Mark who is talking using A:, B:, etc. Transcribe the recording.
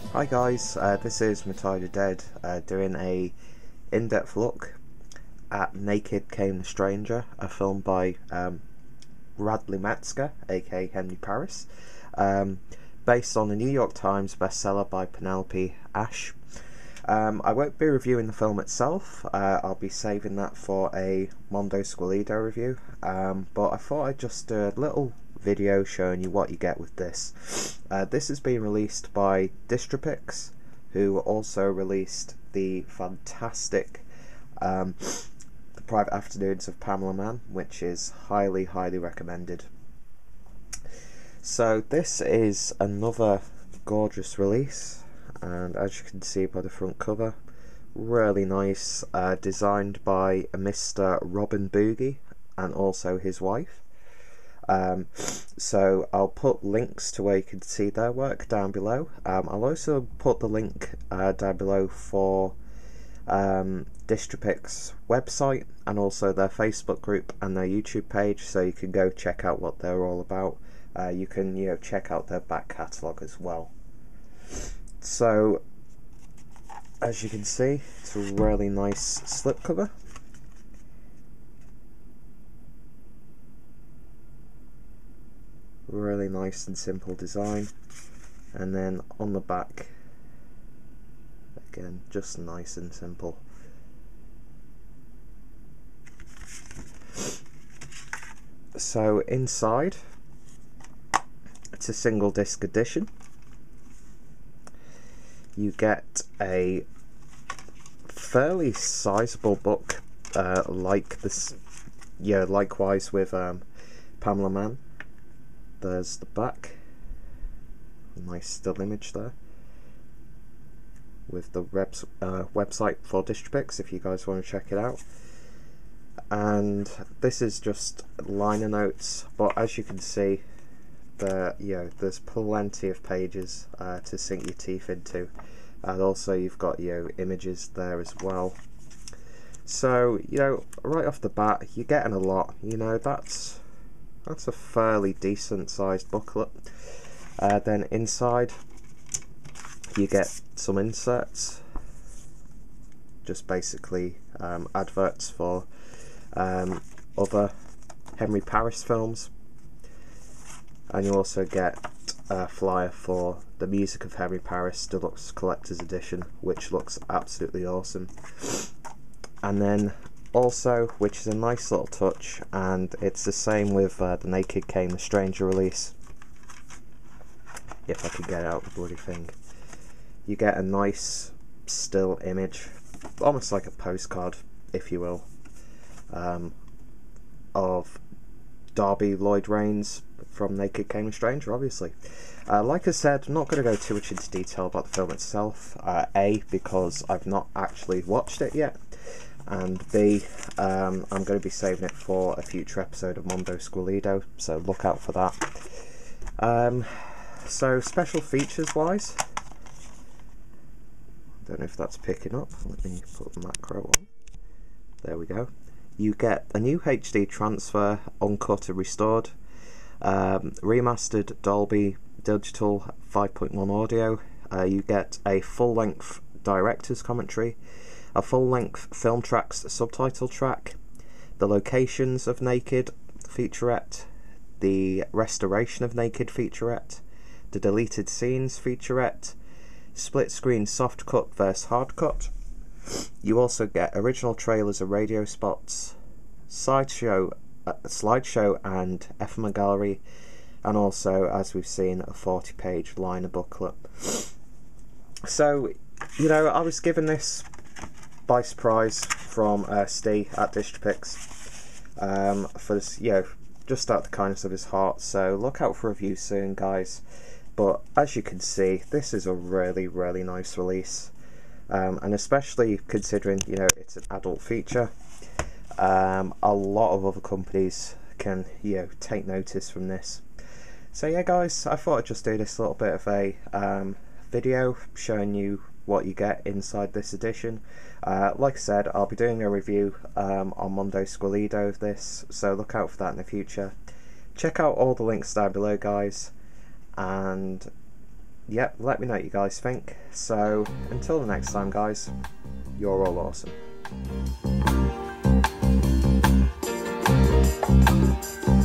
A: Hi guys, this is Matilda Dead doing a in-depth look at Naked Came the Stranger, a film by Radley Metzger, aka Henry Paris, based on the New York Times bestseller by Penelope Ash. I won't be reviewing the film itself, I'll be saving that for a Mondo Squalido review, but I thought I'd just do a little video showing you what you get with this. This is being released by Distripix, who also released the fantastic The Private Afternoons of Pamela Mann, which is highly recommended. So this is another gorgeous release, and as you can see by the front cover, really nice, designed by a Mr. Robin Boogie and also his wife. So I'll put links to where you can see their work down below. I'll also put the link down below for Distripix website and also their Facebook group and their YouTube page, so you can go check out what they're all about. You can check out their back catalogue as well. So as you can see, it's a really nice slipcover. Really nice and simple design, and then on the back again just nice and simple. So inside, it's a single disc edition. You get a fairly sizable book, like this, likewise with Pamela Mann. There's the back, nice still image there with the website for Distripix if you guys want to check it out. And this is just liner notes, but as you can see, there's plenty of pages to sink your teeth into, and also you've got images there as well. So right off the bat, you're getting a lot. That's a fairly decent sized booklet. Then inside you get some inserts, just basically adverts for other Henry Paris films, and you also get a flyer for the Music of Henry Paris Deluxe Collector's Edition, which looks absolutely awesome. And then also, which is a nice little touch, and it's the same with the Naked Came the Stranger release, if I could get out the bloody thing, you get a nice still image, almost like a postcard if you will, of Darby Lloyd Rains from Naked Came the Stranger, obviously. Like I said, I'm not going to go too much into detail about the film itself, A, because I've not actually watched it yet, and B, I'm going to be saving it for a future episode of Mondo Squalido, so look out for that. So special features wise, I don't know if that's picking up, let me put the macro on, there we go. You get a new HD transfer, uncut and restored, remastered Dolby Digital 5.1 audio, you get a full-length director's commentary, a full-length film tracks subtitle track, the locations of Naked featurette, the restoration of Naked featurette, the deleted scenes featurette, split screen soft cut versus hard cut. You also get original trailers and radio spots, slideshow and ephemera gallery, and also, as we've seen, a 40-page liner booklet. So I was given this by surprise from Steve at Distripix for this, just out of the kindness of his heart, so look out for a review soon, guys. But as you can see, this is a really nice release, and especially considering it's an adult feature, a lot of other companies can take notice from this. So yeah guys, I thought I'd just do this little bit of a video showing you what you get inside this edition. Like I said, I'll be doing a review on Mondo Squalido of this, so look out for that in the future. Check out all the links down below, guys, and yep, let me know what you guys think. So until the next time, guys, you're all awesome.